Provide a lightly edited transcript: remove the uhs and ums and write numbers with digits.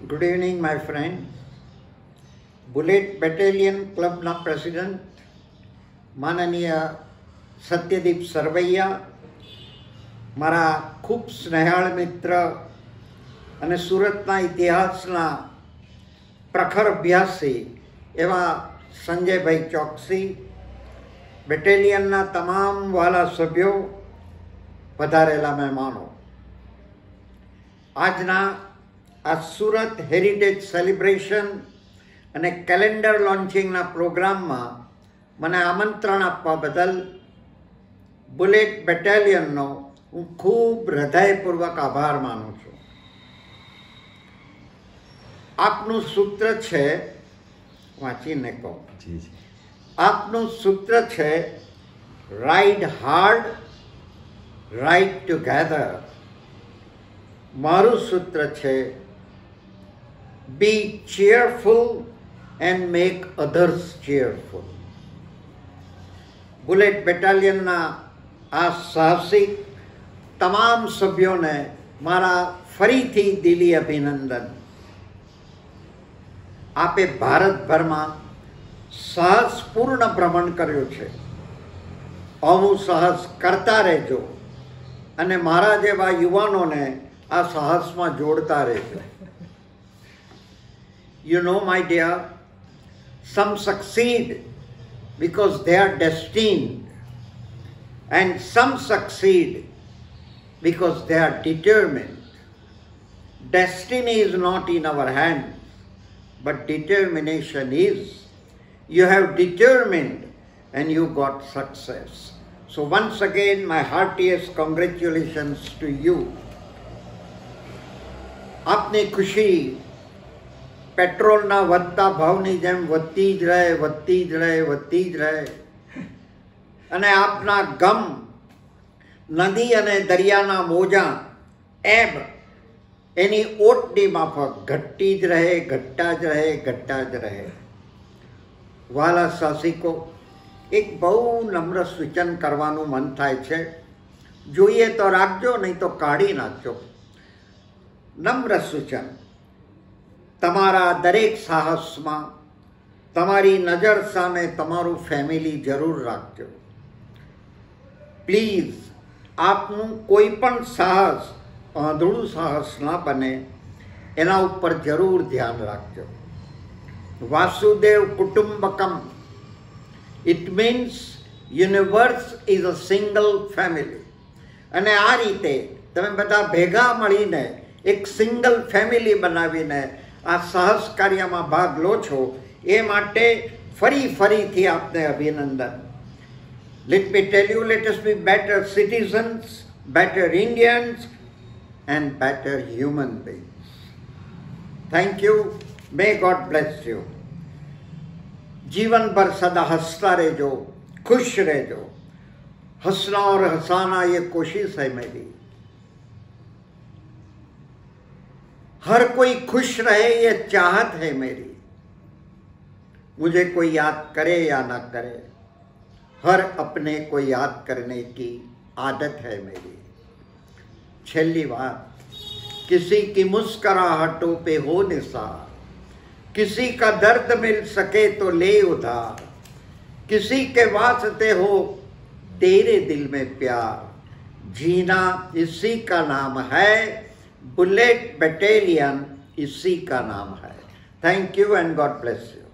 Good evening my friend. Bullet battalion ક્લબના president માનનીય સત્યદીપ સરવૈયા, મારા ખૂબ સ્નેહાળ મિત્ર અને સુરતના ઇતિહાસના પ્રખર અભ્યાસી એવા સંજયભાઈ ચોકસી, બેટેલિયનના તમામ વાલા સભ્યો, પધારેલા મહેમાનો, આજના આ સુરત હેરિટેજ સેલિબ્રેશન અને કેલેન્ડર લોન્ચિંગના પ્રોગ્રામમાં મને આમંત્રણ આપવા બદલ બુલેટ બેટેલિયનનો હું ખૂબ હૃદયપૂર્વક આભાર માનું છું. આપનું સૂત્ર છે, વાંચીને કહો, આપનું સૂત્ર છે રાઇડ હાર્ડ, રાઇડ ટુગેધર. મારું સૂત્ર છે be cheerful and make others cheerful. Bullet બેટાલિયનના આ સાહસિક તમામ સભ્યોને મારા ફરીથી દિલી અભિનંદન. આપે ભારતભરમાં સાહસપૂર્ણ ભ્રમણ કર્યું છે. આવું સાહસ કરતા રહેજો અને મારા જેવા યુવાનોને આ સાહસમાં જોડતા રહેજો. You know, my dear, some succeed because they are destined, and some succeed because they are determined. Destiny is not in our hands, but determination is. You have determined and you got success. So once again, my heartiest congratulations to you. આપની ખુશી પેટ્રોલના વધતા ભાવની જેમ વધતી જ રહે, વધતી જ રહે, વધતી જ રહે, અને આપના ગમ નદી અને દરિયાના મોજા એમ એની ઓટની માફક ઘટતી જ રહે, ઘટતા જ રહે, ઘટતા જ રહે. વાલા સાહસિકો, એક બહુ નમ્ર સૂચન કરવાનું મન થાય છે. જોઈએ તો રાખજો, નહીં તો કાઢી નાખજો. નમ્ર સૂચન, તમારા દરેક સાહસમાં તમારી નજર સામે તમારું ફેમિલી જરૂર રાખજો. પ્લીઝ, આપનું કોઈ પણ સાહસ આંધળું સાહસ ના બને, એના ઉપર જરૂર ધ્યાન રાખજો. વાસુદેવ કુટુંબકમ, it means universe is a single family. અને આ રીતે તમે બધા ભેગા મળીને એક સિંગલ ફેમિલી બનાવીને આ સાહસ કાર્યમાં ભાગ લો છો, એ માટે ફરીથી આપને અભિનંદન. Let me tell you, let us be better citizens, better Indians and better human beings. Thank you. May God bless you. जीवन भर सदा हंसता रहो, खुश रहो. हंसना और हंसाना ये कोशिश है मेरी. हर कोई खुश रहे ये चाहत है मेरी. मुझे कोई याद करे या ना करे, हर अपने को याद करने की आदत है मेरी. छेल्ली बात, किसी की मुस्कुराहटों पे हो निसार, किसी का दर्द मिल सके तो ले उधार, किसी के वास्ते हो तेरे दिल में प्यार. जीना इसी का नाम है, बुलेट बैटेलियन इसी का नाम है. Thank you and God bless you.